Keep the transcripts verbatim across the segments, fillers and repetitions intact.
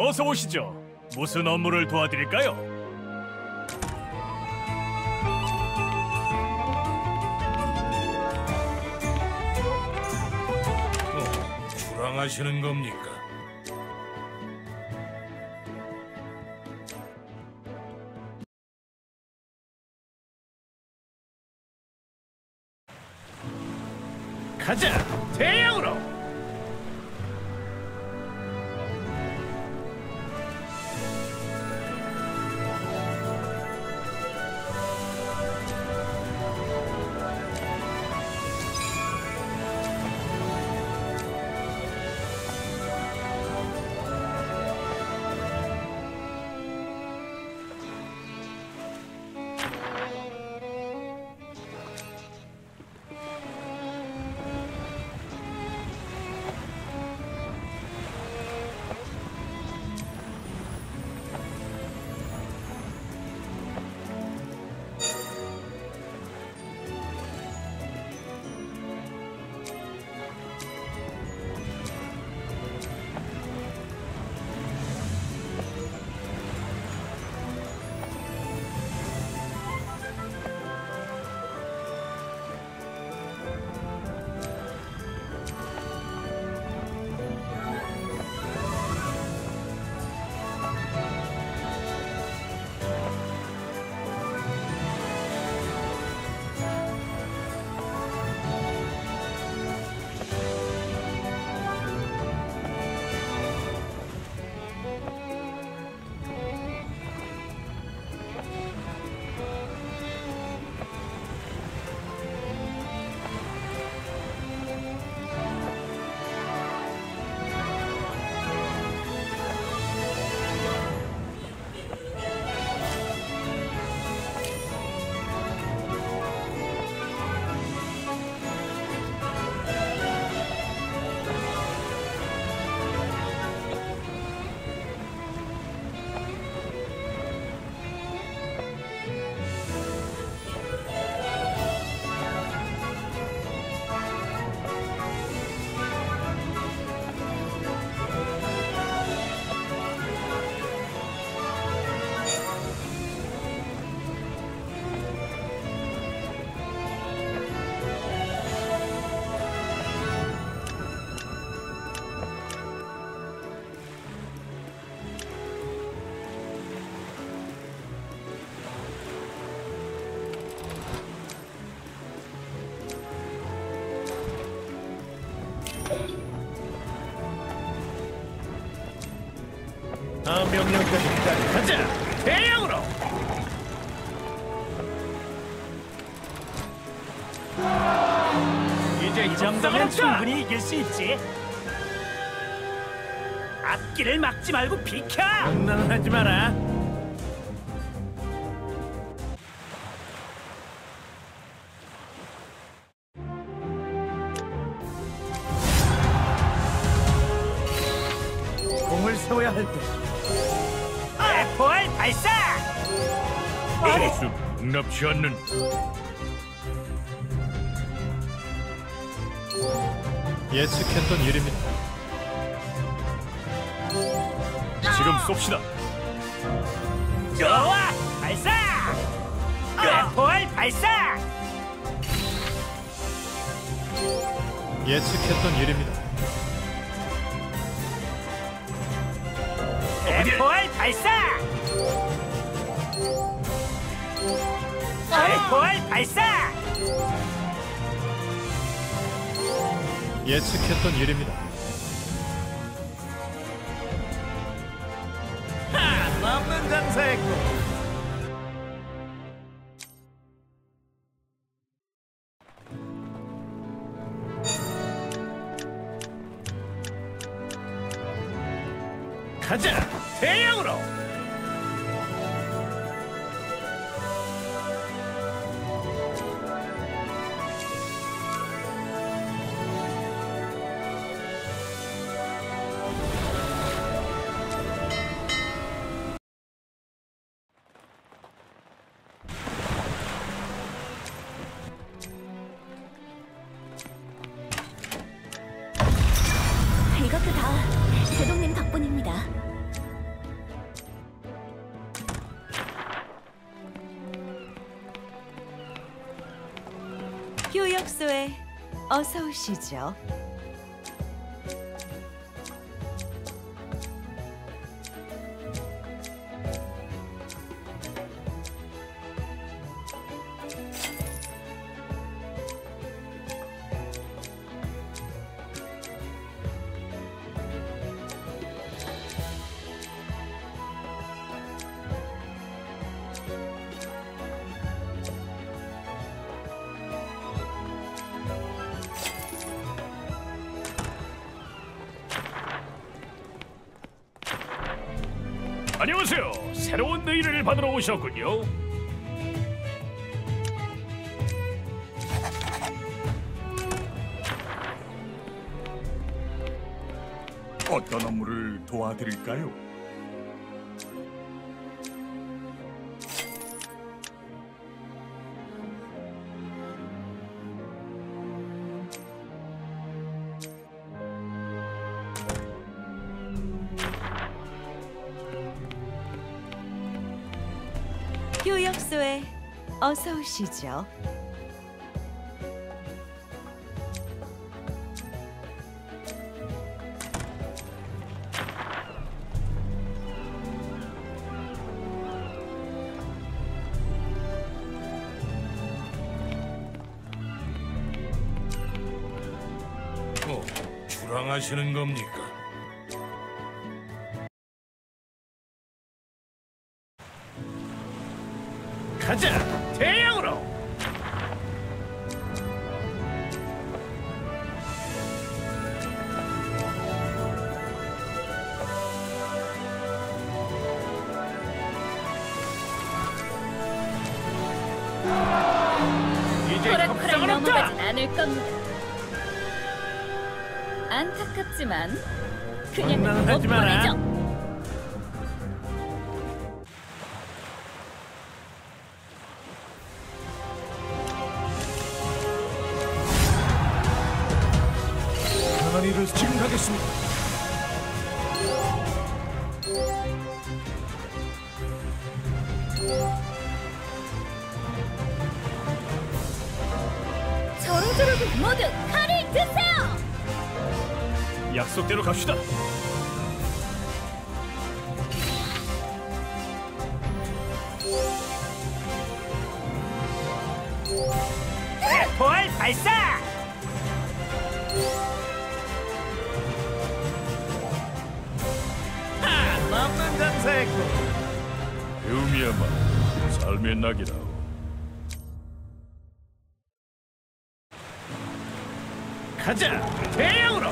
어서 오시죠. 무슨 업무를 도와드릴까요? 어, 출항하시는 겁니까? 가자! 대양으로! 다음 명령까지 기다려. 가자! 대양으로! 이제 이 정도면 충분히 이길 수 있지. 앞길을 막지 말고 비켜! 장난하지 마라. 공을 세워야 할 때. 대포알 발사! 무슨 용납치 않는 예측했던 일입니다. 지금 쏩시다. 좋아! 발사! 대포알 발사! 예측했던 일입니다. 대포알 발사! 대포알 발사! 예측했던 일입니다. 하! 남는 장사했고. 가자! 대양으로! 이것도 다 제동님 덕분입니다. 교역소에 어서 오시죠. 안녕하세요. 새로운 의뢰를 받으러 오셨군요. 어떤 업무를 도와드릴까요? 교역소에 어서 오시죠. 어, 출항하시는 겁니까? 가자, 대양으로. 이제 호락호락 협상은 없다. 넘어가진 않을 겁니다. 안타깝지만 그냥 못 장난하지 마라. 보내죠. 강한 일을 지금 가겠습니다. 저러저러고 모두 칼을 드세요. 약속대로 갑시다. 포알 발사! 하! 먹는 장사했고. 배움이야말로 삶의 낙이라오. 가자, 대양으로.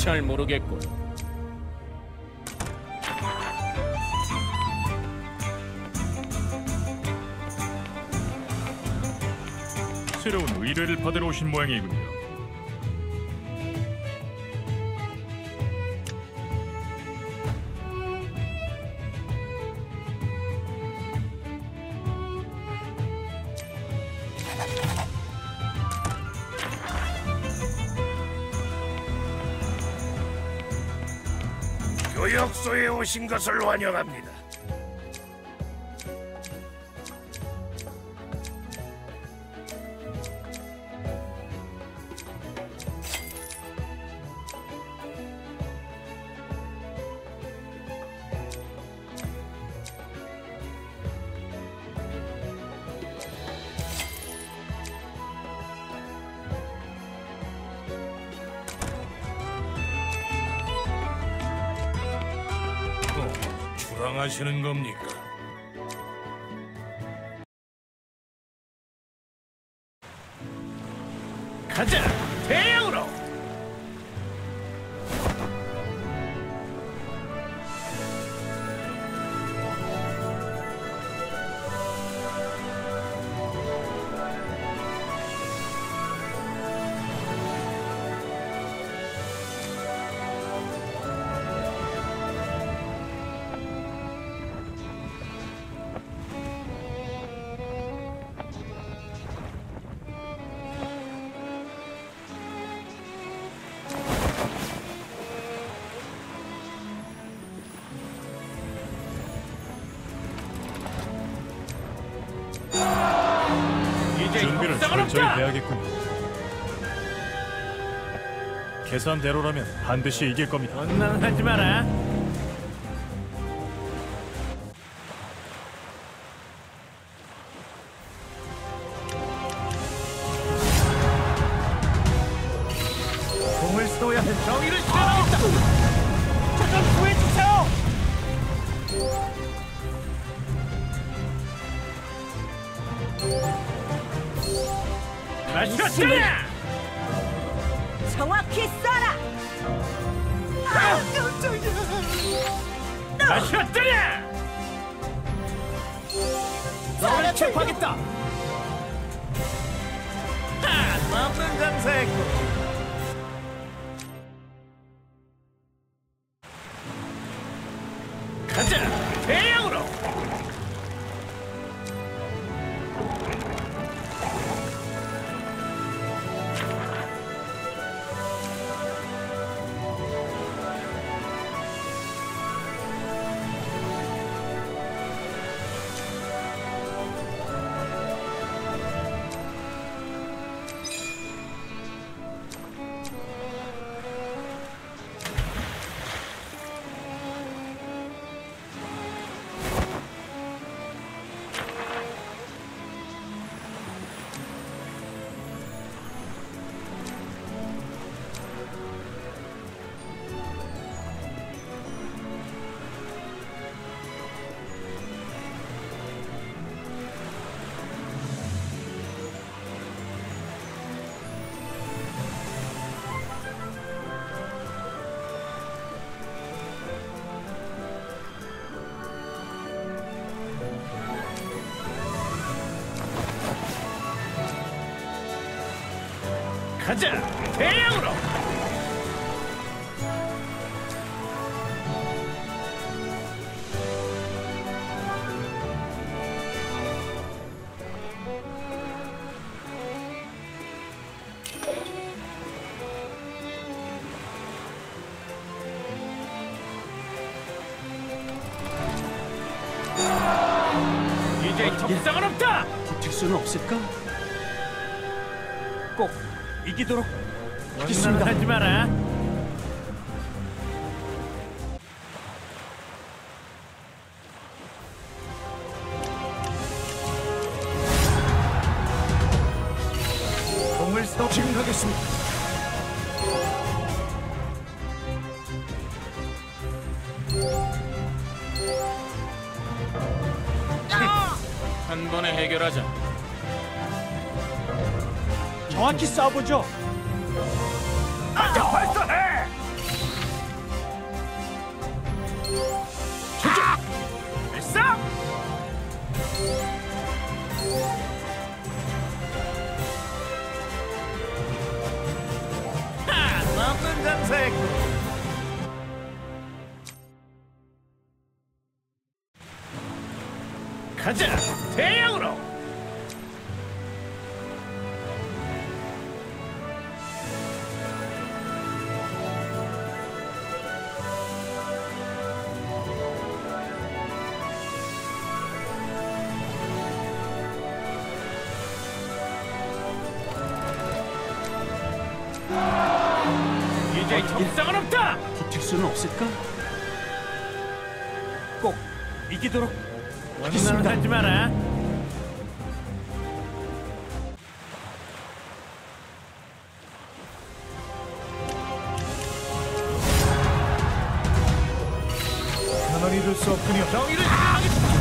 잘 모르겠군. 새로운 의뢰를 받으러 오신 모양이군요. 교역소에 오신 것을 환영합니다. 주랑하시는 겁니까? 가자, 대양으로! 준비를 철저히 해야겠군요. 계산대로라면 반드시 이길 겁니다. 원망하지 마라. 공을 쏘야 해. 정의를 실현하겠다. 저좀 구해주세요. 마셨잖아. 정확히 쏴라. 아, 깜짝이야. 마셨잖아. 너를 체포하겠다. 아, 없는 장사했고. 가자, 대양으로. 가자, 대양으로. 이제 적상은 없다. 버틸 수는 없을까? 꼭 이기도록 하겠습니다. 하지 마라. 공을 쏘 지금 가겠습니다. 한 번에 해결하자. 정확히 쏴보죠. 발사해! 가자, 대양으로. 이제 적상은 없다. 버틸 수는 없을까? 꼭 이기도록 하겠습니다. 하지 마라. 가만히 둘 수 없군요. 정의를 이루겠다.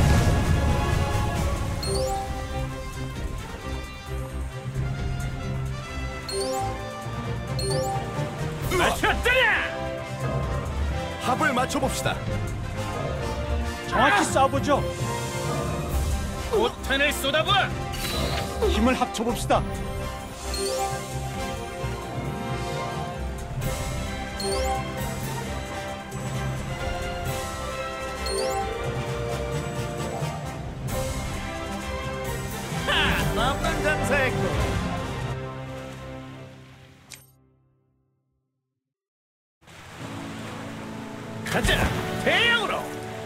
맞췄더냐! 합을 맞춰봅시다. 정확히 싸워보죠. 포탄을 쏟아봐. 힘을 합쳐봅시다. 나쁜 장사했고. 가자, 대양으로.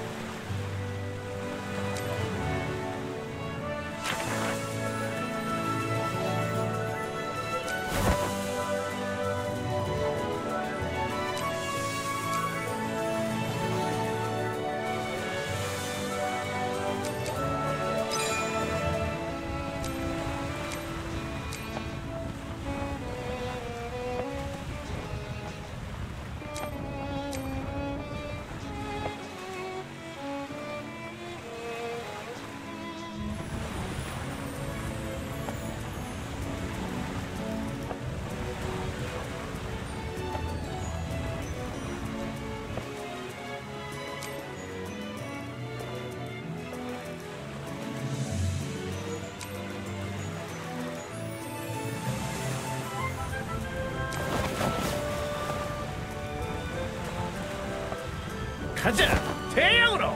가자, 대양으로.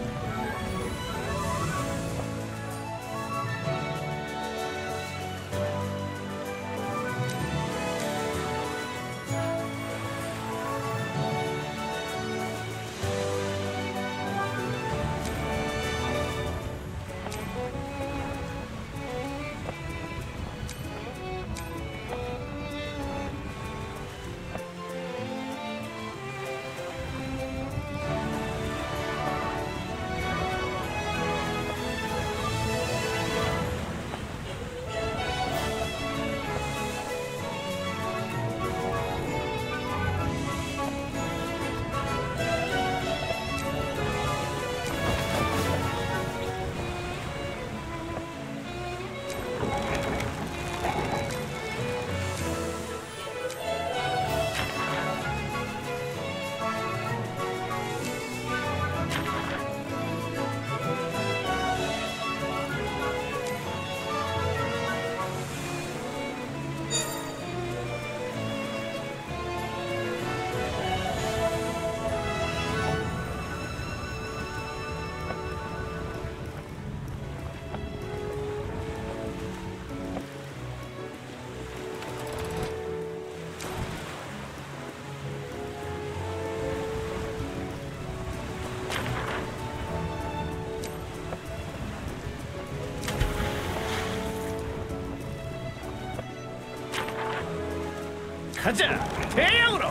가자, 대양으로.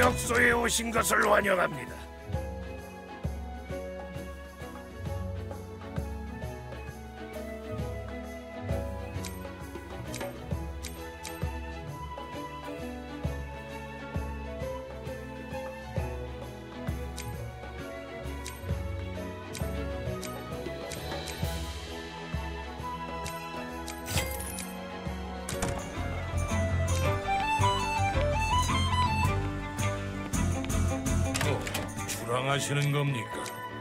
격소에 오신 것을 환영합니다. 주랑하시는 겁니까?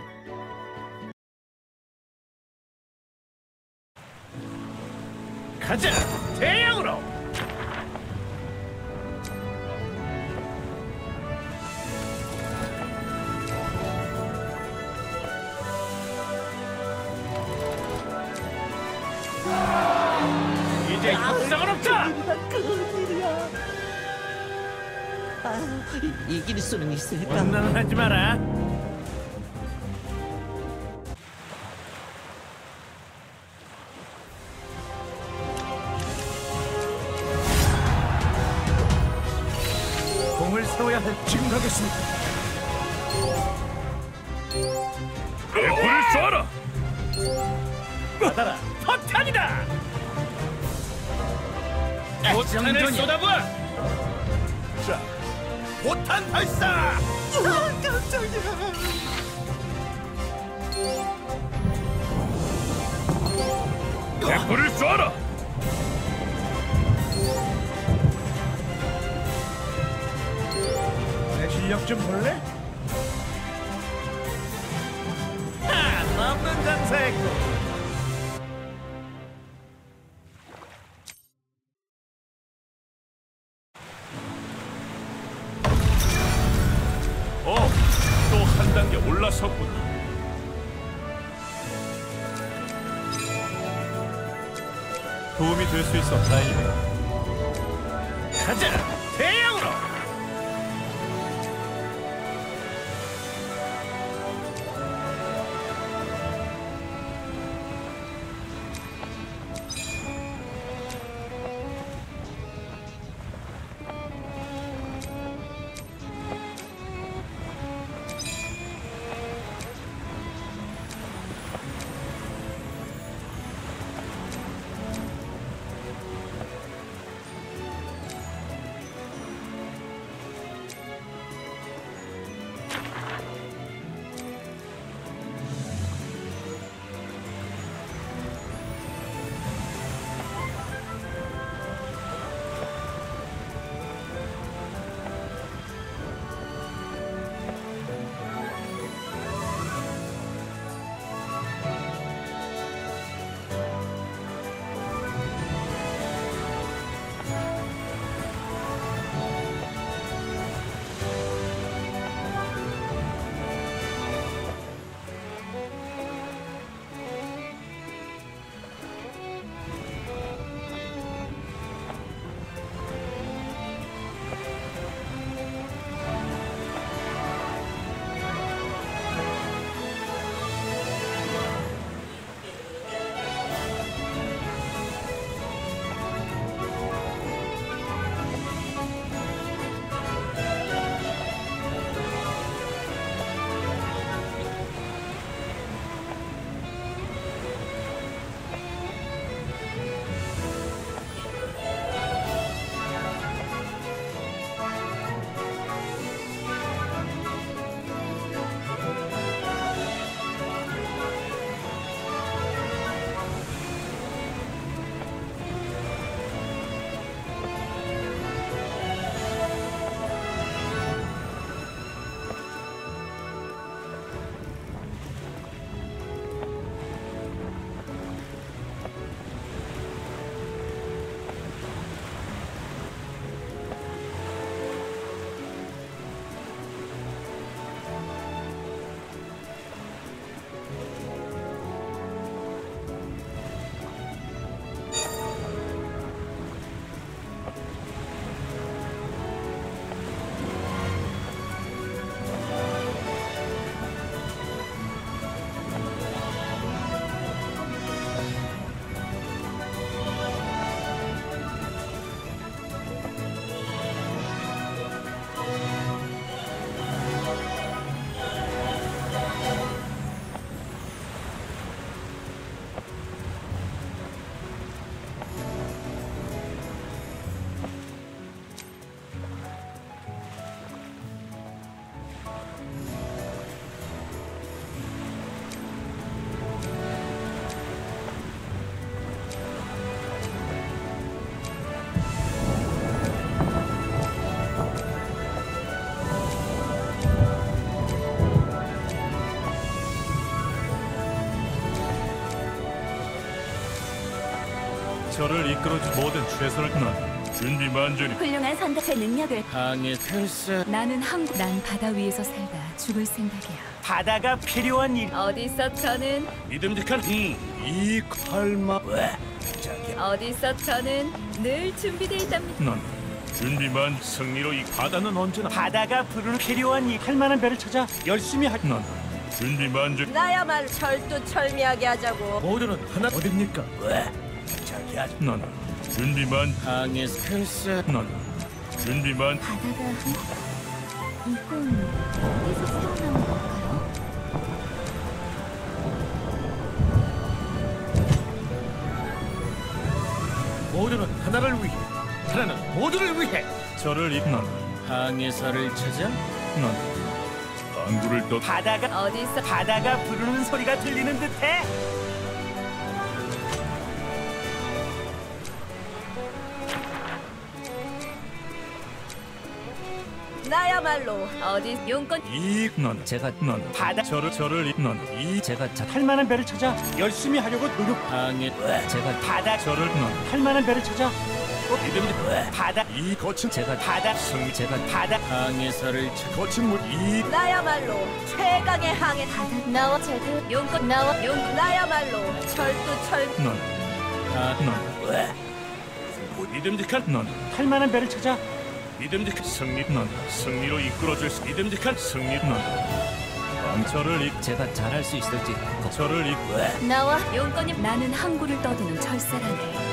가자, 대양으로! 이제 협상은 없다! 큰일이야. 아, 이- 이길 수는 있을까? 원망은 하지 마라. 공을 세워야 할 지금 가겠습니다. 대포를 쏘아라. 받아라, 포탄이다! 포탄을 쏟아부어! 자, 포탄 발사! 아, 깜짝이야. 대포를 쏘아라. 내 실력 좀 볼래? 하! 넘는 장사했고. 어, 또 한 단계 올라섰구나. 도움이 될 수 있어 다행이네. 가자, 대양으로! 저를 이끌어주 모든 최선을 난 준비 만전이. 훌륭한 선택. 제 능력을. 항해 글쎄. 나는 한국. 난 바다 위에서 살다 죽을 생각이야. 바다가 필요한 일. 어디서 저는 믿음직한 이 칼마. 어디서 저는 늘 준비돼 있답니다. 난 준비 만 승리로 이 바다는 언제나 바다가 부르는 필요한 일. 할 만한 배를 찾아 열심히 할. 난 준비 만전. 나야말로 철두철미하게 하자고. 모두는 하나 어딥니까? 난 준비 만. 항해 글쎄. 난 준비 만. 바다가 이건 어디서 새어나온 걸까요? 모두는 하나를 위해. 하나는 모두를 위해. 저를 이 난 항해사를 찾아. 난 항구를 떠. 바다가 어디서 바다가 부르는 소리가 들리는 듯해. 나야말로. 어디 용건 이 난 제가 난 바다 저를 저를 이 난이 제가 자, 할 만한 배를 찾아 열심히 하려고 노력. 항해 제가 바다 저를 난 할 만한 배를 찾아. 믿음직 바다 이 거친 제가 바다 승 제가 바다 항해사를 찾아. 거친 물. 이 나야말로 최강의 항해. 나와 제그 용건 나와 용 나야말로 철두철. 난난 믿음직한 난 할 만한 배를 찾아. 믿음직한 승리. 난 승리로 이끌어줄 수. 믿음직한 승리. 난 저를 이 제가 잘할 수 있을지. 저를 이 나와 용건이 나는 항구를 떠도는 철새라네.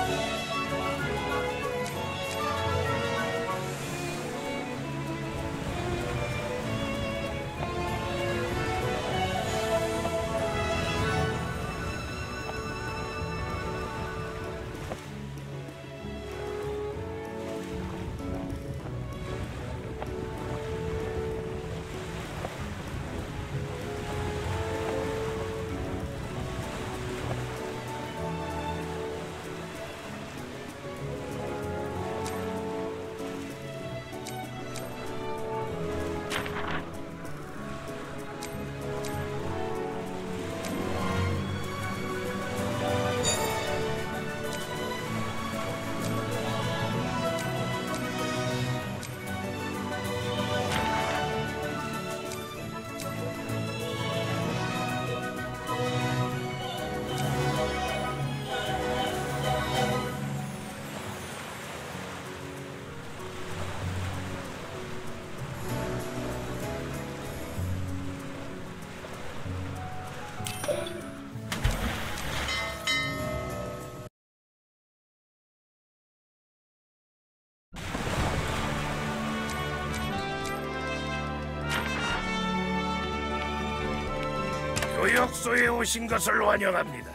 교역소에 오신 것을 환영합니다.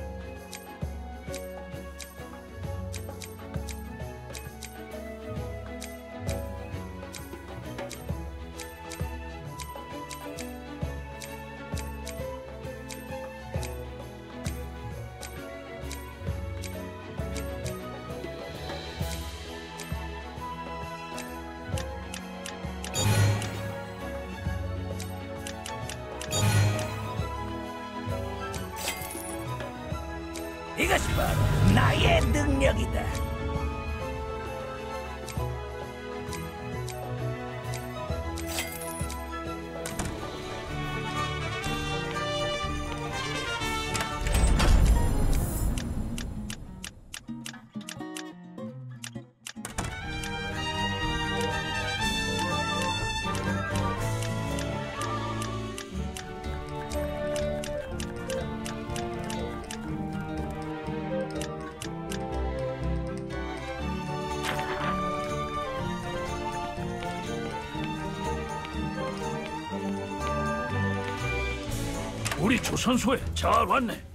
이것이 바로 나의 능력이다. 우리 조선소에 잘 왔네.